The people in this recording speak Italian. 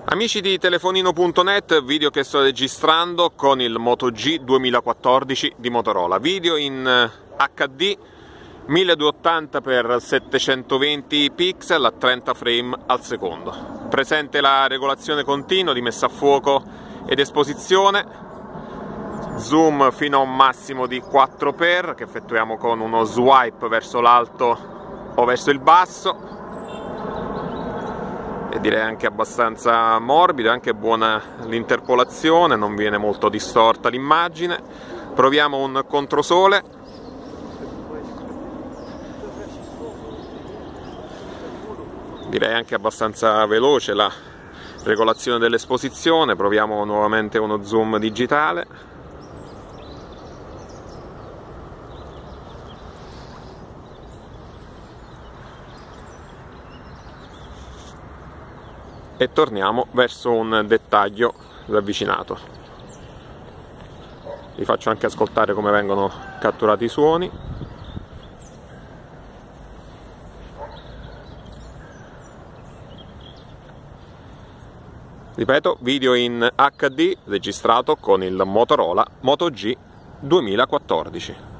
Amici di telefonino.net, video che sto registrando con il Moto G 2014 di Motorola, video in HD 1280x720 pixel a 30 frame al secondo. Presente la regolazione continua di messa a fuoco ed esposizione, zoom fino a un massimo di 4x che effettuiamo con uno swipe verso l'alto o verso il basso, e direi anche abbastanza morbido, anche buona l'interpolazione, non viene molto distorta l'immagine. Proviamo un controsole. Direi anche abbastanza veloce la regolazione dell'esposizione. Proviamo nuovamente uno zoom digitale. E torniamo verso un dettaglio ravvicinato. Vi faccio anche ascoltare come vengono catturati i suoni. Ripeto, video in HD registrato con il Motorola Moto G 2014.